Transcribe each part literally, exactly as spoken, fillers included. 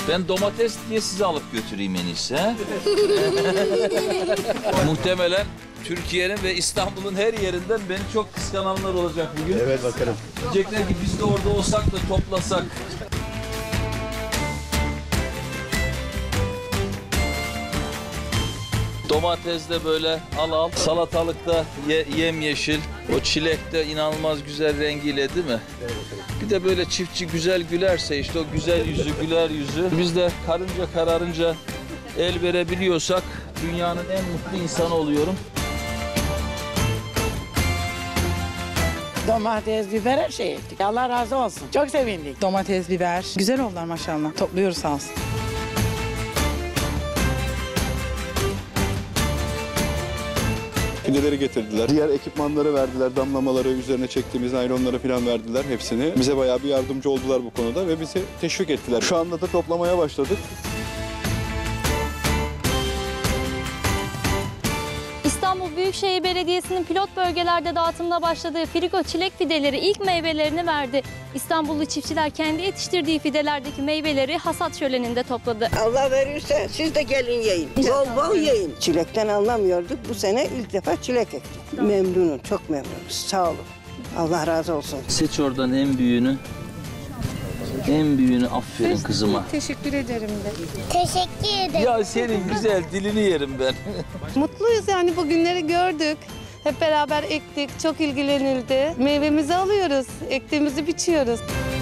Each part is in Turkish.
Ben domates diye sizi alıp götüreyim en iyisi. He? Muhtemelen Türkiye'nin ve İstanbul'un her yerinden beni çok kıskananlar olacak bugün. Evet bakalım. Diyecekler ki biz de orada olsak da toplasak. Domates de böyle al al. Salatalıkta ye, yemyeşil. O çilek de inanılmaz güzel rengiyle değil mi? Bir de böyle çiftçi güzel gülerse işte o güzel yüzü, güler yüzü. Biz de karınca kararınca el verebiliyorsak dünyanın en mutlu insanı oluyorum. Domates, biber her şey ektik. Allah razı olsun. Çok sevindik. Domates, biber. Güzel oldular maşallah. Topluyoruz sağ olsun. Fideleri getirdiler. Diğer ekipmanları verdiler. Damlamaları, üzerine çektiğimiz naylonları falan verdiler hepsini. Bize bayağı bir yardımcı oldular bu konuda ve bizi teşvik ettiler. Şu anda da toplamaya başladık. İstanbul Büyükşehir Belediyesi'nin pilot bölgelerde dağıtımına başladığı frigo çilek fideleri ilk meyvelerini verdi. İstanbullu çiftçiler kendi yetiştirdiği fidelerdeki meyveleri hasat şöleninde topladı. Allah verirse siz de gelin yiyin. Bol bol yiyin. Çilekten anlamıyorduk. Bu sene ilk defa çilek ektik. Memnunum, çok memnunuz. Sağ olun. Allah razı olsun. Seç oradan en büyüğünü. En büyüğünü aferin kızıma. Teşekkür ederim de. Teşekkür ederim. Ya senin güzel dilini yerim ben. Mutluyuz yani bu günleri gördük. Hep beraber ektik, çok ilgilenildi. Meyvemizi alıyoruz, ektiğimizi biçiyoruz.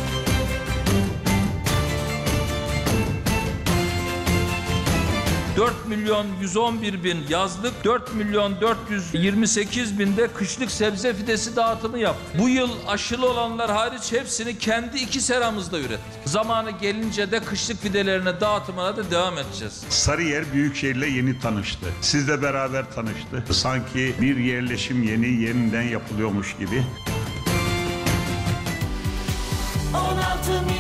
dört milyon yüz on bir bin yazlık, dört milyon dört yüz yirmi sekiz bin de kışlık sebze fidesi dağıtımı yaptık. Bu yıl aşılı olanlar hariç hepsini kendi iki seramızda ürettik. Zamanı gelince de kışlık fidelerine dağıtımına da devam edeceğiz. Sarıyer Büyükşehir'le yeni tanıştı. Sizle beraber tanıştı. Sanki bir yerleşim yeni, yeniden yapılıyormuş gibi. on altı